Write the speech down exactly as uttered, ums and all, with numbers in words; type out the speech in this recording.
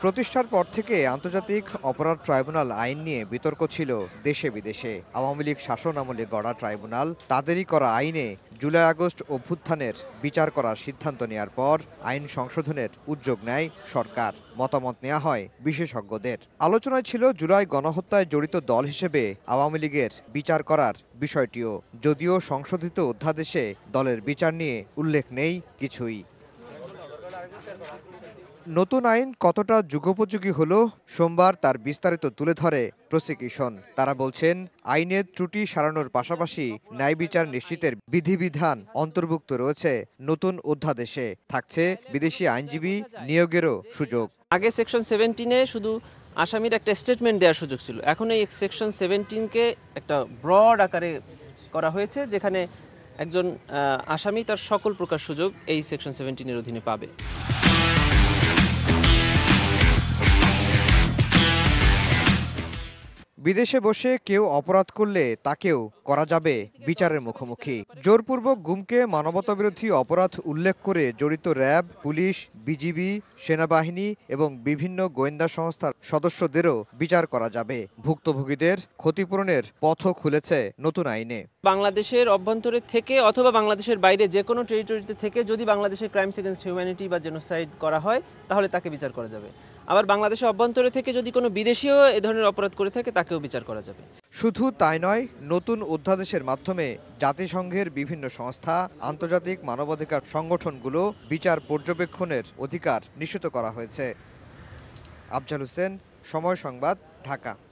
প্রতিষ্ঠার পর থেকে আন্তর্জাতিক অপরাধ ট্রাইব্যুনাল আইন নিয়ে বিতর্ক ছিল দেশে বিদেশে। আওয়ামী লীগ শাসন আমলে গড়া ট্রাইব্যুনাল তাদেরই করা আইনে জুলাই আগস্ট অভ্যুত্থানের বিচার করার সিদ্ধান্ত নেয়ার পর আইন সংশোধনের উদ্যোগ নেয় সরকার। মতামত নেওয়া হয় বিশেষজ্ঞদের। আলোচনায় ছিল জুলাই গণহত্যায় জড়িত দল হিসেবে আওয়ামী লীগের বিচার করার বিষয়টিও, যদিও সংশোধিত অধ্যাদেশে দলের বিচার নিয়ে উল্লেখ নেই কিছুই। নতুন আইন কতটা যুগোপযোগী হলো সোমবার তার বিস্তারিত তুলে ধরে প্রসিকিউশন। তারা বলছেন, আইনের ত্রুটি সারানোর পাশাপাশি ন্যায় বিচার নিশ্চিতের বিধিবিধান অন্তর্ভুক্ত রয়েছে নতুন অধ্যাদেশে। থাকছে বিদেশি আইনজীবী নিয়োগেরও সুযোগ। আগে সেকশন সেভেন্টিনে শুধু আসামির একটা স্টেটমেন্ট দেওয়ার সুযোগ ছিল, এখন এই সেকশন সেভেন্টিনকে একটা ব্রড আকারে করা হয়েছে, যেখানে একজন আসামি তার সকল প্রকার সুযোগ এই সেকশন সেভেন্টিনের অধীনে পাবে। বিদেশে বসে কেউ অপরাধ করলে তাকেও করা যাবে বিচারের মুখোমুখি। জোরপূর্বক গুমকে মানবতাবিরোধী অপরাধ উল্লেখ করে জড়িত র্যাব, পুলিশ, বিজিবি, সেনাবাহিনী এবং বিভিন্ন গোয়েন্দা সংস্থার সদস্যদেরও বিচার করা যাবে। ভুক্তভোগীদের ক্ষতিপূরণের পথও খুলেছে নতুন আইনে। বাংলাদেশের অভ্যন্তরে থেকে অথবা বাংলাদেশের বাইরে যে কোনো টেরিটরিতে থেকে যদি বাংলাদেশের ক্রাইমস এগেইনস্ট হিউম্যানিটি বা জেনোসাইড করা হয়, তাহলে তাকে বিচার করা যাবে। আবার বাংলাদেশের অভ্যন্তরে থেকে যদি কোনো বিদেশিও এ ধরনের অপরাধ করে থাকে, তাকেও বিচার করা যাবে। শুধু তাই নয়, নতুন অধ্যাদেশের মাধ্যমে জাতিসংঘের বিভিন্ন সংস্থা, আন্তর্জাতিক মানবাধিকার সংগঠনগুলো বিচার পর্যবেক্ষণের অধিকার নিশ্চিত করা হয়েছে। আফজাল হোসেন, সময় সংবাদ, ঢাকা।